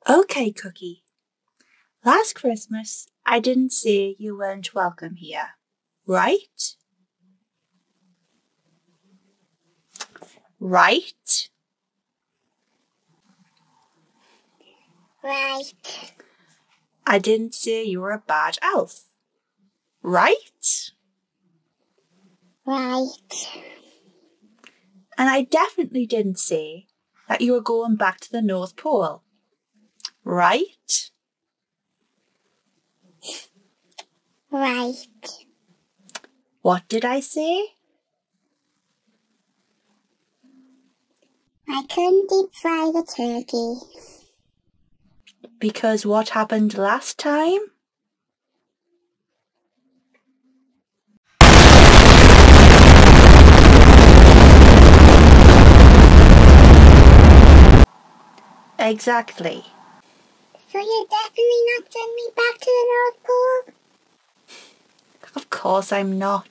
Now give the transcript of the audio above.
Okay, Cookie. Last Christmas, I didn't say you weren't welcome here, right? Right? Right. I didn't say you were a bad elf, right? Right. And I definitely didn't say that you were going back to the North Pole, right? Right. What did I say? I couldn't deep fry the turkey. Because what happened last time? Exactly. So you're definitely not sending me back to the North Pole? Of course I'm not.